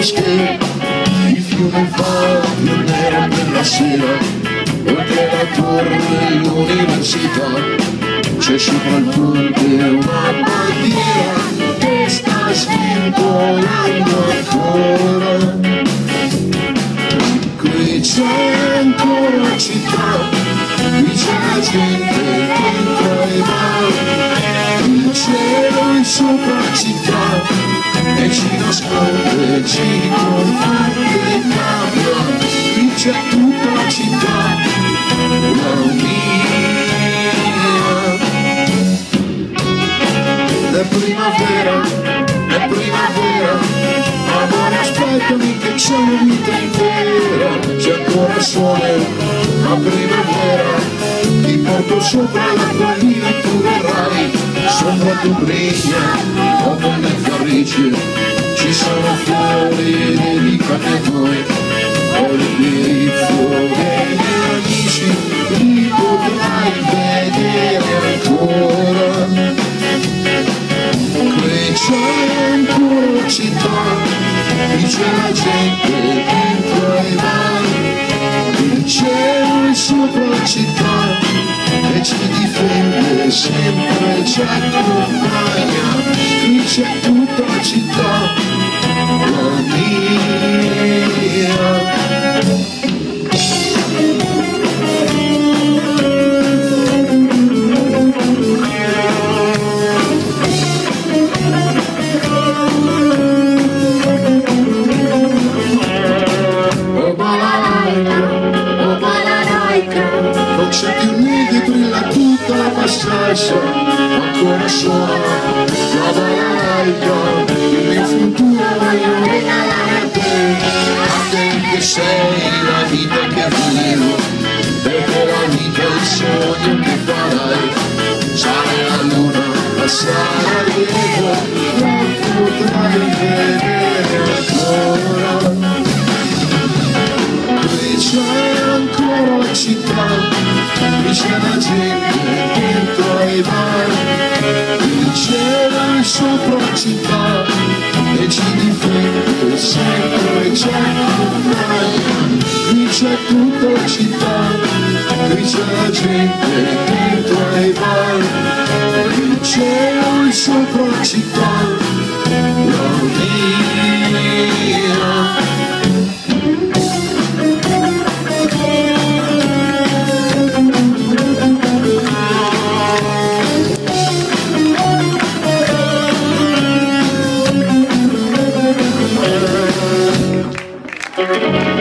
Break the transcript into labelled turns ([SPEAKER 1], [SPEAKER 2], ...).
[SPEAKER 1] moschee, il fiume va più nero nella sera, oltre la torre dell'università c'è sopra il ponte una bandiera che sta sventolando ancora. Qui c'è ancora la città, qui c'è la gente che entra e va, il cielo è sopra la città e ci nasconde, ci confronta e cambia. Qui c'è tutta la città, la mia. È primavera, amore aspettami che c'è una vita intera, c'è ancora sole, a primavera, ti porto sopra la collina e tu verrai, sopra tu briglia, dopo le carrice, ci sono fiori dedicati a noi, è l'inizio degli amici, li potrai vedere ancora. Qui c'è ancora la città, qui c'è la gente che entra e va, il cielo è sopra la città e ci difende sempre, ci accompagna. Qui c'è tutta la città, la mia. Non c'è più niente, brilla tutta la passaggia, ancora suona la balalaika, il mio futuro voglio regalare a te che sei la vita che vivo, perché la vita è il sogno che farai, sarai la luna, la Sarajevo, la potrai vedere ancora. Qui c'è ancora la città, qui c'è la gente che entra e va, il cielo è sopra la città e ci difende sempre, ci accompagna. Qui c'è tutta la città, qui c'è la gente che entra e va, il cielo è sopra la città, la mia. Thank you.